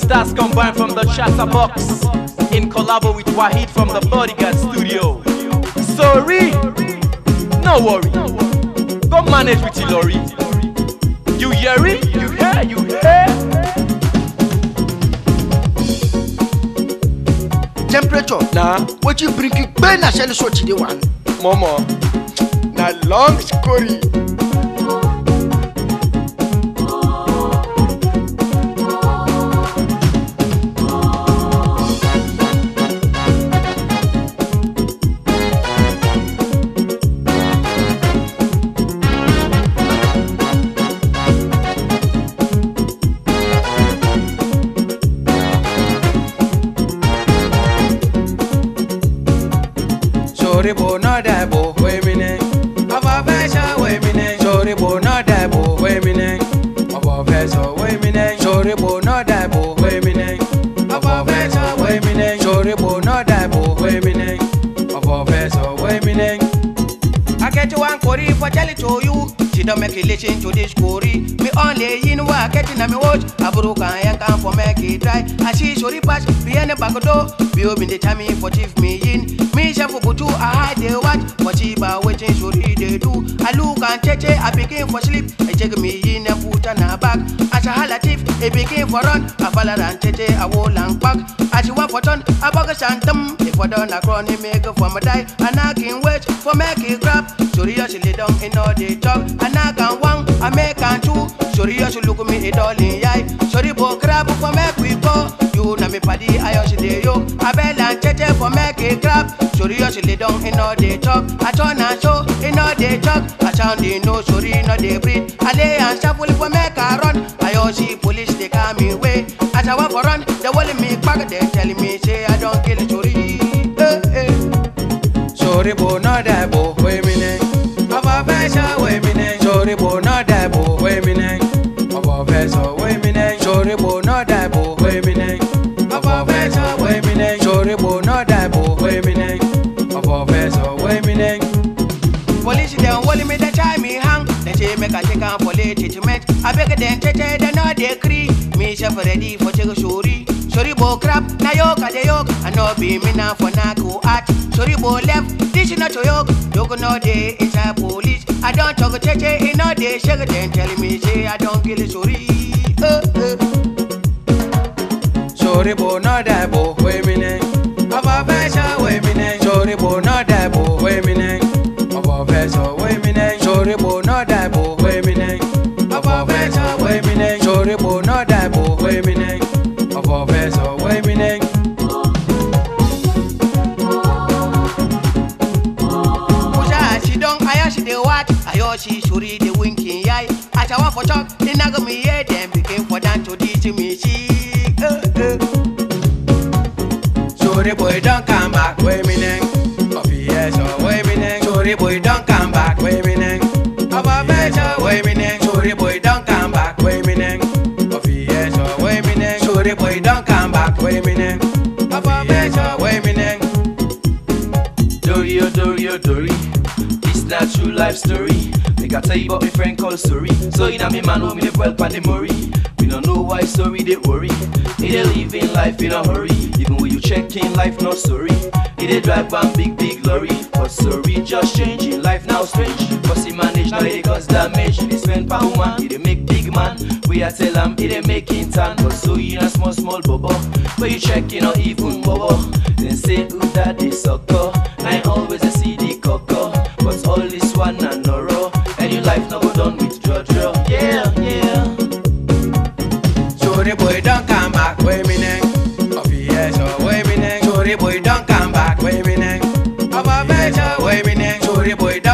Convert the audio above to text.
stars combined from the Chatterbox in collabo with Wahid from the Bodyguard Studio. Sorry, no worry, go manage with Ilori. You hear it? You hear? You hear? Temperature? Nah. What you bring you burn a shell so today one? Momo, na long story. Sorry, bo no dabo, wait minute. Aba vesa, wait minute. Sorry, bo no dabo, wait minute. Aba vesa, wait minute. Sorry, bo no dabo, wait minute. Aba vesa, wait minute. Sorry, bo no dabo, wait minute. Aba vesa, wait minute. I get you one Cory for tell it to you. She don't make it listen to this story. Me only in work, getting on me watch. I broke and come for make it dry. I see sorry pass, behind the back door. Be open the time for chief me in. Me chef for two, I hide the watch. What she ba waiting, sorry they do. I look and check, I begin for sleep. I check me in and put on her back. As a halatif, I begin for run. I fall and check, I wall and back. As you want for turn, I bug a shantum. If I done a crony make for my die. And I can wait for make it grab. Sorry, I should lay down in all the talk. And I can one, I make and two. Sorry, I should look me a doll in eye. Sorry, bo crab for make we go. You know me paddy, I should lay yo. I bell and check for make it grab. Sorry, I should lay down in all the talk. I turn and show in all the talk. I sound in no sorry, no they breathe. I lay and shuffle for make a run. I see police, they come me way. As I want for run, they walling me back. They telling me, say I don't kill sorry. Sorry, bo no dabo, wait minute. Aba vesa, wait minute. Sorry, bo no dabo, wait minute. Aba vesa, wait minute. Sorry, bo no dabo, wait minute. Aba vesa, wait minute. Sorry, bo no dabo, wait minute. Aba vesa, wait minute. Police them walling me, they try me hang. They say make a take on police treatment. I beg them, they know they agree. Me chef ready for take a sorry. Sorry, bo crap, na yoke, de yoke. I know be me now for na go at. Sorry, bo left, this is not your yoke. Yoke no day inside police. I don't talk a cheche in all day. Shake then telling me, say I don't kill it, sorry. Sorry, bo no dabo, wait minute. Aba vesa, wait minute. Sorry, bo no dabo, wait minute. Aba vesa, wait minute. Sorry, bo no dabo, wait minute. Aba vesa, wait minute. Sorry, bo no dabo, wait minute. Aba vesa, wait minute. She dey watch, I she suri the winking eye. As I want for talk, they nago me hear them begin for them to teach me she. Sorry boy, don't come back, wait me name. Coffee yes or wait me name. Sorry boy, don't come back, wait me name. Aba better, wait me name. Sorry boy, don't come back, wait me name. Coffee yes or wait me name. Sorry boy, don't come back, wait me name. Aba better, wait me name. Dory, oh Dory, oh Dory. That true life story. Make I tell you about my friend called Sorry. So you know me man who me live well pan the Murray. We don't know why Sorry they worry. He dey live in life in a hurry. Even when you check in life not sorry. He dey drive one big lorry. But Sorry just changing life now strange. Cause he manage now he cause damage. He dey spend per woman, he dey make big man. We a tell him he dey make in town. But so you know small bubble. But you check you know even bubble. Then say who that they sucker. I always a see the cocker. But all this one and no raw. And your life now go done with draw. Yeah. Sorry boy, don't come back, wait me name. Coffee yes or wait me name. Sorry boy, don't come back, wait me name. Aba better, wait me name. Sorry boy,